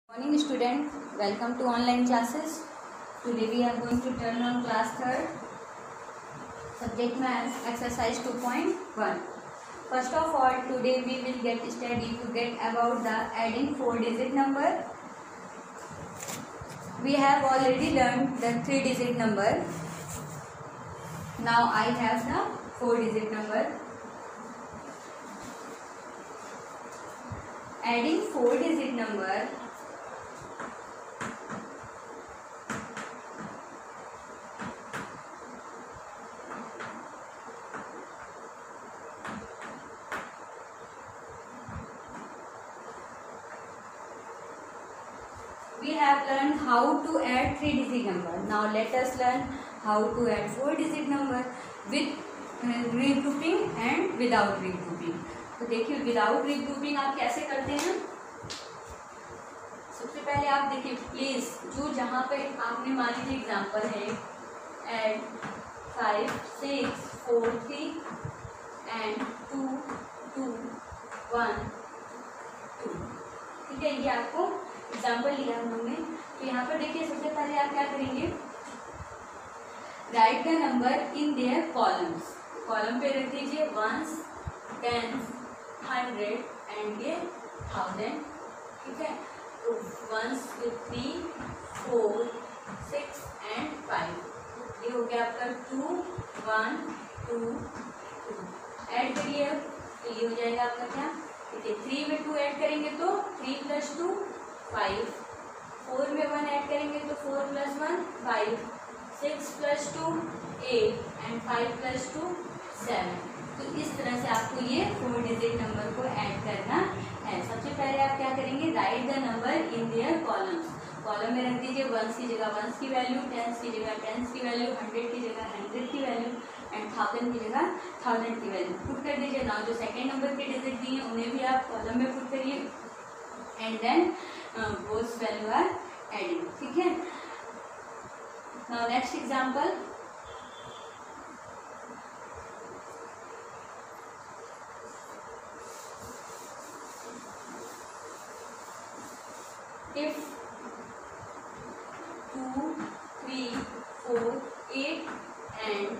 Morning student, welcome to online classes. Today we are going to turn on class 3rd, subject math, exercise 2.1. First of all, today we will get about the adding 4-digit number. We have already learned the 3-digit number. Now I have the 4-digit number. Adding 4-digit number. We have learned how to add 3-digit number. Now let us learn how to add 4-digit number with regrouping and without regrouping. तो देखिए without regrouping आप कैसे करते हैं. सबसे पहले आप देखिए प्लीज जो जहाँ पे आपने मान लीजिए एग्जाम्पल है एड 5 6 4 3 एंड 2 2 1 2. ठीक है, ये आपको एग्जाम्पल लिया हम लोगों ने. तो यहाँ पर देखिए सबसे पहले आप क्या करेंगे, write the number in their columns. Column पे रख दीजिए वंस, टेंस, 100 एंड ये 1000. ठीक है, तो वंस 3 4 6 एंड 5. ये हो गया आपका 2 1 2 2. ऐड करिए अब, तो ये हो जाएगा आपका क्या, देखिए 3 में 2 ऐड करेंगे तो 3 + 2 5. 4 में 1 ऐड करेंगे तो 4 + 1 5. 6 + 2 8 एंड 5 + 2 7. तो इस तरह से आपको ये 4-digit नंबर को ऐड करना है. सबसे पहले आप क्या करेंगे, write the number in their columns. Column में रख दीजिए वंस की जगह वंस की वैल्यू, टेंस की जगह टेंस की वैल्यू, 100 की जगह 100 की वैल्यू एंड 1000 की जगह 1000 की वैल्यू पुट कर दीजिए. ना जो सेकेंड नंबर के डिजिट दिए उन्हें भी आप कॉलम में पुट करिए and then both value are adding. ठीक है, now next example. If 2 3 4 8 and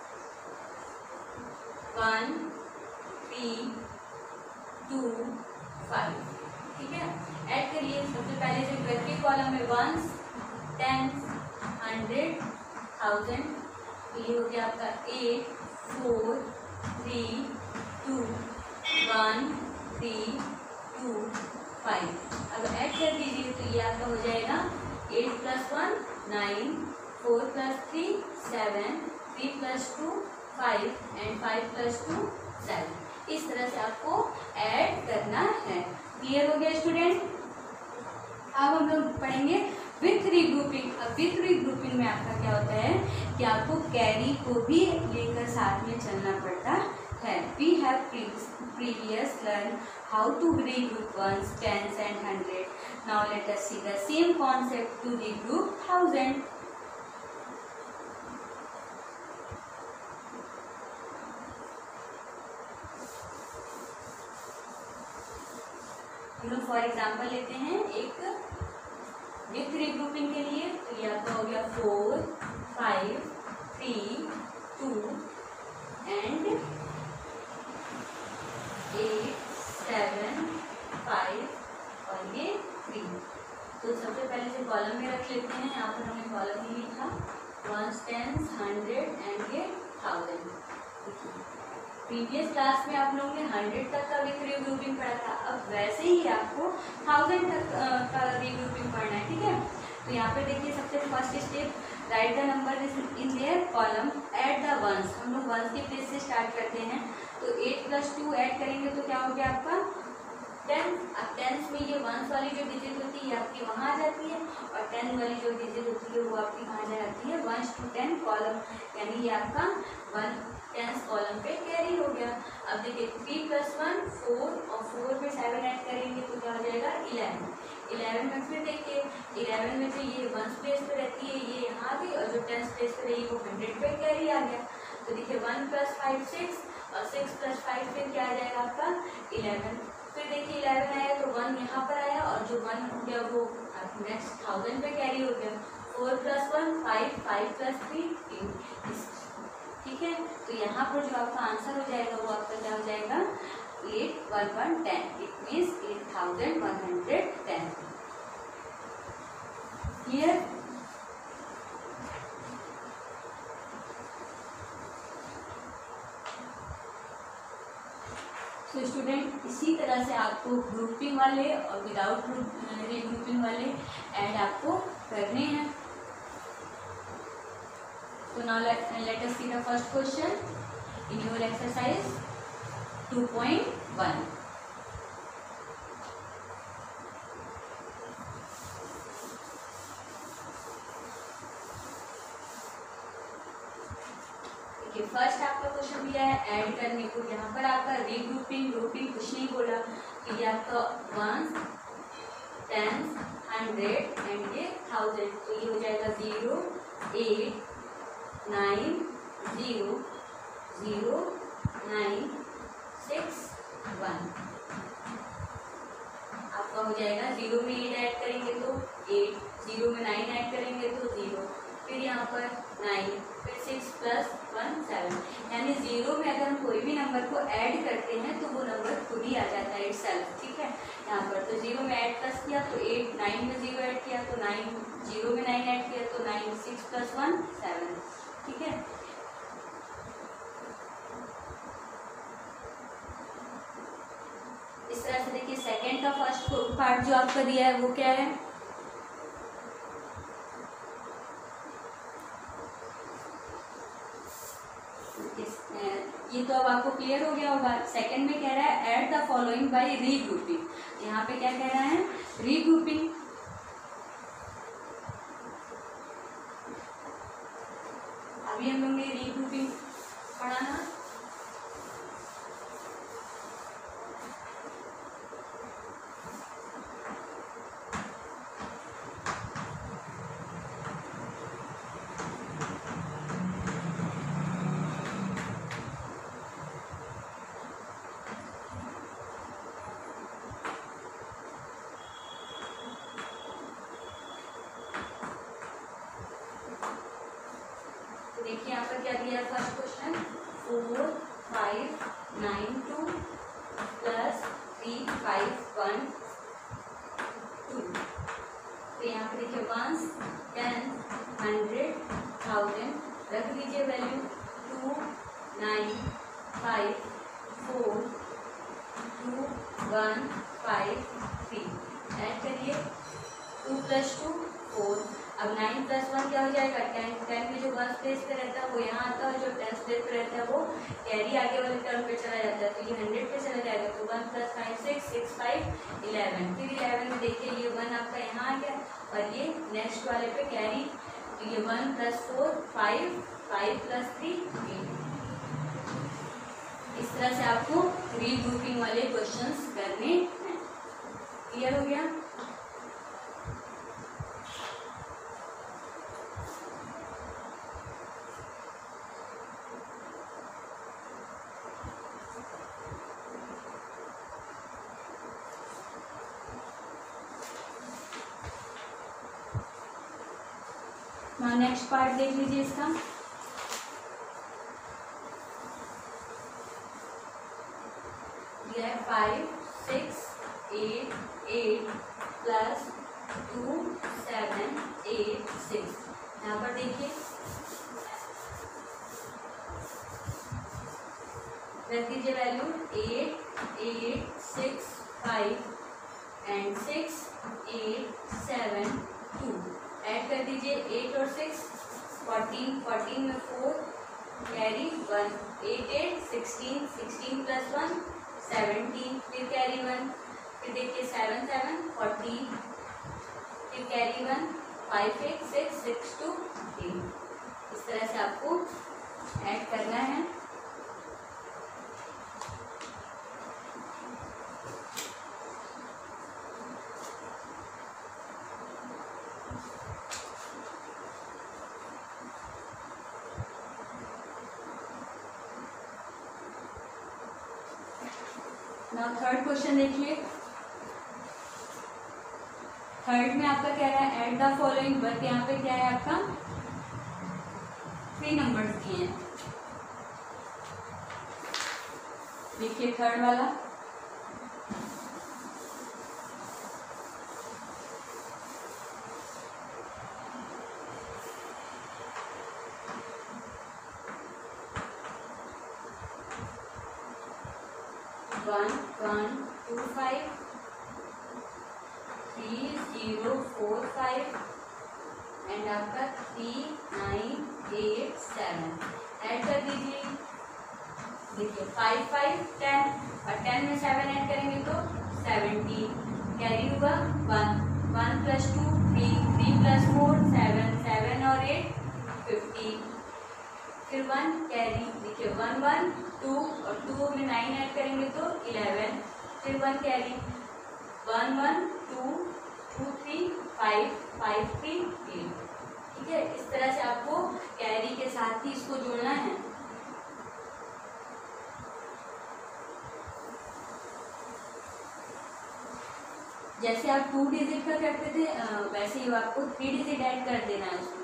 1 3 2 5. ठीक है, ऐड करिए. सबसे पहले जो घर के कॉलम में वंस, टेंस, 100 1000. ये हो गया आपका 8 4 3 2 1 3 2 5. अगर ऐड कर दीजिए तो ये आपका हो जाएगा 8 + 1 9 4 + 3 7 3 + 2 5 एंड 5 + 2 7. इस तरह से आपको ऐड करना है. क्लियर हो गया स्टूडेंट. अब हम लोग पढ़ेंगे विथ रीग्रुपिंग. अब विथ रीग्रुपिंग में आपका क्या होता है कि आपको कैरी को भी लेकर साथ में चलना पड़ता है. We have previous learned how to regroup ones, tens and 100. Now let us see the same concept to regroup 1000. हम लोग फॉर एग्जाम्पल लेते हैं एक विथ रीग्रुपिंग के लिए. तो ये आपका हो गया 4 5 3 2 एंड 8 7 5 और ये 3. तो सबसे पहले से कॉलम में रख लेते हैं. यहाँ पर हमने कॉलम में लिखा वंस, टेंस, 100 एंड ये 1000. प्रीवियस क्लास में आप लोगों ने 100 तक का विथ रीग्रुपिंग पढ़ा था. अब वैसे ही आपको 1000 तक का रीग्रुपिंग पढ़ना है. ठीक है, तो यहाँ पे देखिए सबसे first step, write the number in their column, add the ones. हम लोग वंस के प्लेस से स्टार्ट करते हैं. तो 8 + 2 ऐड करेंगे तो क्या हो गया आपका 10. अब टेंस में ये वंस वाली जो डिजिट होती है आपकी वहाँ आ जाती है और 10 वाली जो डिजिट होती है वो आपकी कहाँ जाती है 1 to 10 कॉलम, यानी ये आपका 1 टेंस कॉलम पे कैरी हो गया. अब देखिए 3 + 1 4 और 4 में 7 ऐड करेंगे तो क्या हो जाएगा 11. 11 में फिर देखिए 11 में से ये वंस प्लेस पे रहती है, ये यहाँ आ गई और जो टेंस प्लेस पे रही वो 100 पे कैरी आ गया. तो देखिए 1 + 5 6 और 6 + 5 फिर क्या आ जाएगा आपका 11. फिर देखिए 11 आया तो 1 यहाँ पर आया और जो 1 हो गया वो नेक्स्ट 1000 पे कैरी हो गया। 4 + 1 5, 5 + 3 8। ठीक है, तो यहाँ पर जो आपका आंसर हो जाएगा वो आपका क्या हो जाएगा 81110। It means 8110। क्लियर? तो स्टूडेंट इसी तरह से आपको ग्रुपिंग वाले और विदाउट रीग्रुपिंग वाले ऐड आपको करने हैं। तो now let us see the first question in your exercise 2.1। First आपका क्वेश्चन दिया है ऐड करने को। यहाँ पर आपका रीग्रुपिंग ग्रुपिंग कुछ नहीं बोला कि ये आपका 1s 10s 100 एंड ये 1000। तो ये हो जाएगा 0 8 9 0 0 9 6 1। आपका हो जाएगा 0 में 8 ऐड करेंगे तो 8, 0 में 9 ऐड करेंगे तो 0, फिर यहाँ पर 9, फिर 6 + 1 7। यानी 0 में अगर हम कोई भी नंबर को ऐड करते हैं तो वो नंबर खुद ही आ जाता है इटसेल्फ। ठीक है, यहाँ पर तो 0 में ऐड प्लस किया तो 8, 9 में 0 ऐड किया तो 9, 0 में 9 ऐड किया तो 9, 6 + 1 7। ठीक है, इस तरह से देखिए सेकंड का फर्स्ट पार्ट जो आपका दिया है वो क्या है, ये तो अब आपको क्लियर हो गया होगा। सेकंड में कह रहा है add the following by regrouping. यहाँ पे क्या कह रहा है रीग्रुपिंग। अभी हम लोग ने रीग्रुपिंग पढ़ा ना, देखिए यहाँ पर क्या दिया फर्स्ट क्वेश्चन 4 5 9 2 + 3 5 1 2। तो यहाँ पर देखिए 1s 10s 100 1000 रख दीजिए वैल्यू 2 9 5 4 2 1 5 3 ऐड करिए 2 + 2 4। अब 9 + 1 क्या हो जाएगा 10। 10 में जो 1 प्लेस पे रहता है वो यहाँ आता है, जो 10 प्लेस पे रहता है वो कैरी आगे वाले टर्म पे चला जाता है, तो ये 100 पे चला जाएगा। तो 1 + 5 6 6 5 11। फिर 11 में देखिए ये 1 आपका यहाँ आ गया और ये नेक्स्ट वाले पे कैरी, तो ये 1 + 4 5 5 + 3 8। इस तरह से आपको रीग्रुपिंग वाले क्वेश्चंस करने हैं। क्लियर हो गया? नेक्स्ट पार्ट देख लीजिए इसका। यह 5 6 8 8 + 2 7 8 6। यहाँ पर देखिए रख दीजिए वैल्यू 8 8 6 5 एंड 6 8 7 2। ऐड कर दीजिए 8 और 6 14, 14 में 4 कैरी 1 8 8 16 16 + 1 17, फिर कैरी 1, फिर देखिए 7 7 14, फिर कैरी 1 5 8 6 6 2 8। इस तरह से आपको ऐड करना है। नाउ थर्ड क्वेश्चन देखिए थर्ड में आपका कह रहा है ऐड द फॉलोइंग, बट यहाँ पे क्या है आपका 3 नंबर्स दिए हैं। देखिए थर्ड वाला, वन 125 3045 एंड आपका 3987 ऐड कर दीजिए। देखिए 5 5 10 और 10 में 7 ऐड करेंगे तो 70, कैरी होगा 1 1 + 2 3 3 + 4 7 7 और 8 50, फिर 1 कैरी, देखिए 1 1 2 और 2 में 9 ऐड करेंगे तो 11, फिर 1 कैरी 1 1 2 2 3 5 5 3 8। ठीक है, इस तरह से आपको कैरी के साथ ही इसको जोड़ना है। जैसे आप 2 डिजिट का करते थे वैसे ही आपको 3 डिजिट ऐड कर देना है उसमें।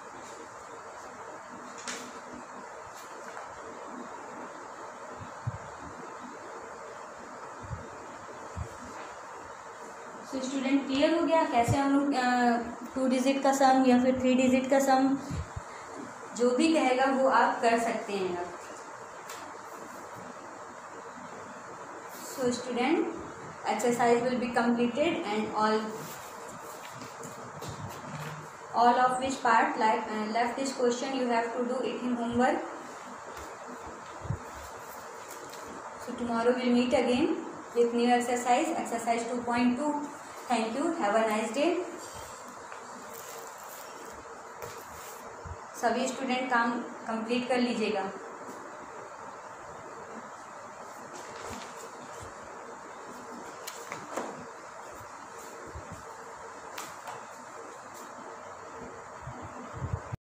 तो स्टूडेंट क्लियर हो गया कैसे हम लोग 2 डिजिट का सम या फिर 3 डिजिट का सम जो भी कहेगा वो आप कर सकते हैं। So student exercise will be completed and all of which part like left this question you have to do it in homework. So tomorrow we'll meet again with new exercise 2.2. Thank you, have a nice day. सभी student काम complete कर लीजिएगा।